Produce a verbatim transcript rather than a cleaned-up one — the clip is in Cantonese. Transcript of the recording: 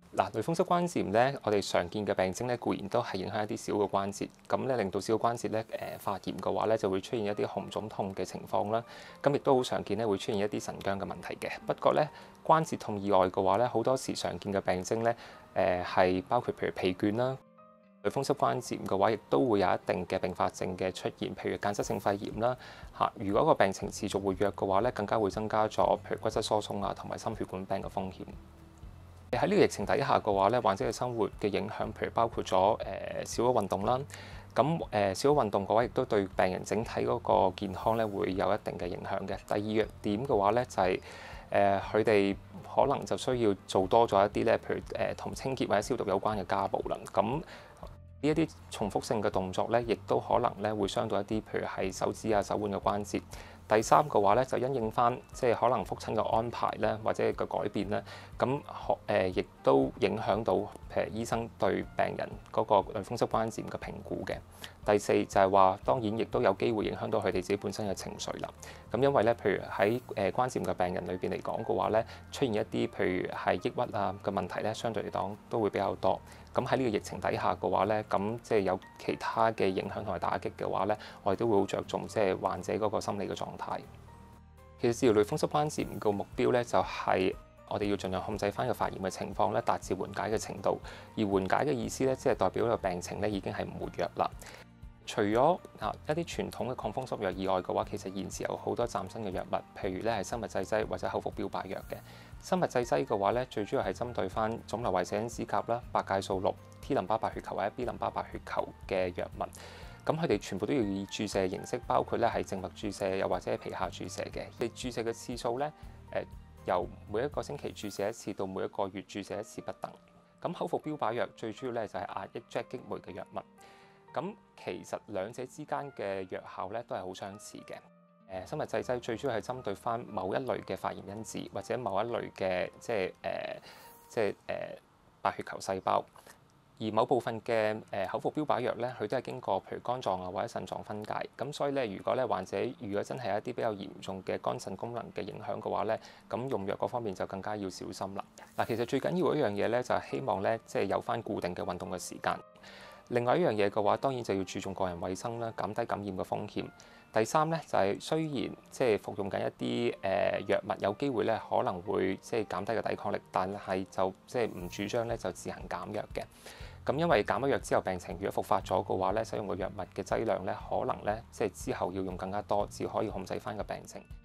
嗱，類風濕關節炎咧，我哋常見嘅病徵咧，固然都係影響一啲小嘅關節，咁咧令到小嘅關節咧誒發炎嘅話咧，就會出現一啲紅腫痛嘅情況啦。咁亦都好常見咧，會出現一啲神經嘅問題嘅。不過咧，關節痛以外嘅話咧，好多時常見嘅病徵咧，誒係包括譬如疲倦啦。類風濕關節炎嘅話，亦都會有一定嘅併發症嘅出現，譬如間質性肺炎啦嚇。如果個病情持續活躍嘅話咧，更加會增加咗譬如骨質疏鬆啊同埋心血管病嘅風險。喺呢個疫情底下嘅話咧，患者嘅生活嘅影響，譬如包括咗誒少咗運動啦。咁誒少咗運動嘅話，亦都對病人整體嗰個健康咧會有一定嘅影響嘅。第二點嘅話咧，就係誒佢哋可能就需要做多咗一啲咧，譬如誒同清潔或者消毒有關嘅家務啦。咁呢一啲重複性嘅動作咧，亦都可能咧會傷到一啲譬如係手指啊、手腕嘅關節。第三個話咧，就因應翻即係可能覆診嘅安排咧，或者個改變咧，咁學誒亦都影響到誒醫生對病人嗰個類風濕關節炎嘅評估嘅。第四就係話，當然亦都有機會影響到佢哋自己本身嘅情緒啦。咁因為咧，譬如喺誒關節炎嘅病人裏邊嚟講嘅話咧，出現一啲譬如係抑鬱啊嘅問題咧，相對嚟講都會比較多。咁喺呢個疫情底下嘅話咧，咁即係有其他嘅影響同埋打擊嘅話咧，我哋都會好着重即係患者嗰個心理嘅狀態。其實治療類風濕關節炎嘅目標咧，就係我哋要盡量控制翻個發炎嘅情況咧，達至緩解嘅程度。而緩解嘅意思咧，即係代表個病情咧已經係唔活躍啦。除咗啊一啲傳統嘅抗風濕藥以外嘅話，其實現時有好多嶄新嘅藥物，譬如咧係生物製劑或者口服標靶藥嘅。生物製劑嘅話咧，最主要係針對翻腫瘤壞死因子甲啦、白介素六、T 淋巴白血球或者 B 淋巴白血球嘅藥物。咁佢哋全部都要以注射形式，包括咧係靜脈注射又或者係皮下注射嘅。你注射嘅次數咧，誒由每一個星期注射一次到每一個月注射一次不等。咁口服標靶藥最主要咧就係壓抑 J A K 激酶嘅藥物。咁其實兩者之間嘅藥效咧都係好相似嘅。誒生物製劑最主要係針對翻某一類嘅發炎因子，或者某一類嘅即係誒即係誒白血球細胞。而某部分嘅誒口服標靶藥咧，佢都係經過譬如肝臟啊或者腎臟分解。咁所以咧，如果咧患者如果真係有一啲比較嚴重嘅肝腎功能嘅影響嘅話咧，咁用藥嗰方面就更加要小心啦。嗱，其實最緊要一樣嘢咧，就係希望咧即係有翻固定嘅運動嘅時間。另外一樣嘢嘅話，當然就要注重個人衞生啦，減低感染嘅風險。第三咧就係雖然即係服用緊一啲誒藥物，有機會咧可能會即係減低個抵抗力，但係就即係唔主張咧就自行減藥嘅。咁因為減咗藥之後病情如果復發咗嘅話咧，使用嘅藥物嘅劑量咧可能咧即係之後要用更加多，至可以控制翻個病情。